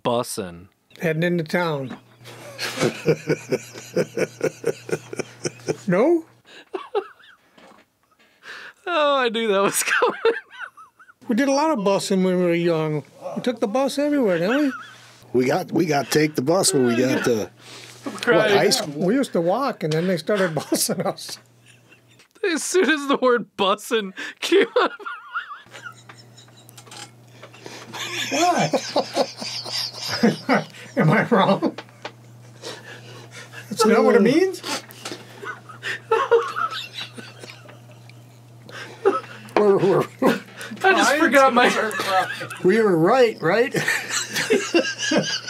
bussin'? Heading into town. No? Oh, I knew that was coming. We did a lot of busing when we were young. We took the bus everywhere, didn't we? We got to take the bus when we got to high school. We used to walk, and then they started busing us. As soon as the word bussin' came up. What? Am I wrong? That's not what it means? I just forgot my... We were right?